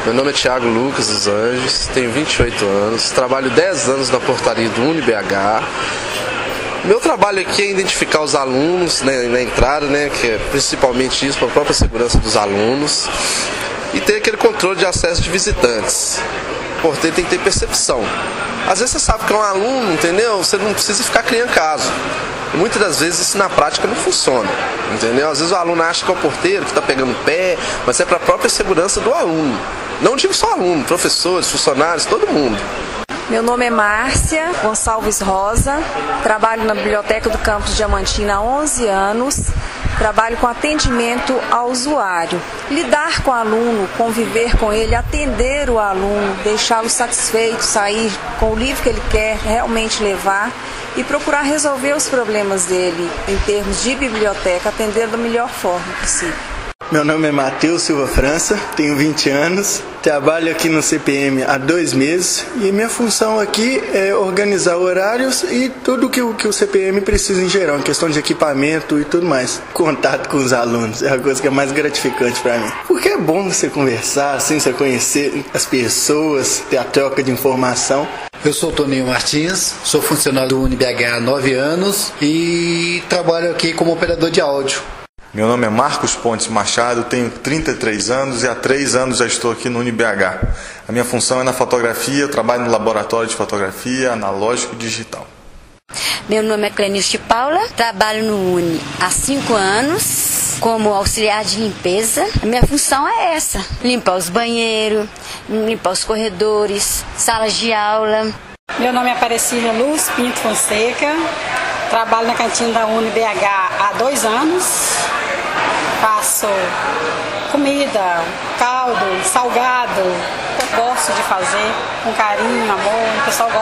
Meu nome é Thiago Lucas dos Anjos, tenho 28 anos, trabalho 10 anos na portaria do UniBH. Meu trabalho aqui é identificar os alunos, né, na entrada, né, que é principalmente isso, para a própria segurança dos alunos, e ter aquele controle de acesso de visitantes. O porteiro tem que ter percepção. Às vezes você sabe que é um aluno, entendeu? Você não precisa ficar criando caso. E muitas das vezes isso na prática não funciona, entendeu? Às vezes o aluno acha que é o porteiro que está pegando o pé, mas é para a própria segurança do aluno. Não digo só aluno, professores, funcionários, todo mundo. Meu nome é Márcia Gonçalves Rosa, trabalho na Biblioteca do Campus Diamantina há 11 anos, trabalho com atendimento ao usuário. Lidar com o aluno, conviver com ele, atender o aluno, deixá-lo satisfeito, sair com o livro que ele quer realmente levar e procurar resolver os problemas dele em termos de biblioteca, atender da melhor forma possível. Meu nome é Matheus Silva França, tenho 20 anos, trabalho aqui no CPM há 2 meses e minha função aqui é organizar horários e tudo que o CPM precisa em geral, em questão de equipamento e tudo mais. Contato com os alunos é a coisa que é mais gratificante para mim. Porque é bom você conversar, assim, você conhecer as pessoas, ter a troca de informação. Eu sou Toninho Martins, sou funcionário do UniBH há 9 anos e trabalho aqui como operador de áudio. Meu nome é Marcos Pontes Machado, tenho 33 anos e há 3 anos já estou aqui no UniBH. A minha função é na fotografia, eu trabalho no laboratório de fotografia analógico e digital. Meu nome é Clenice Paula, trabalho no Uni há 5 anos como auxiliar de limpeza. A minha função é essa: limpar os banheiros, limpar os corredores, salas de aula. Meu nome é Aparecida Luz Pinto Fonseca, trabalho na cantina da UniBH há 2 anos. Faço comida, caldo, salgado, eu gosto de fazer com carinho, amor, o pessoal gosta.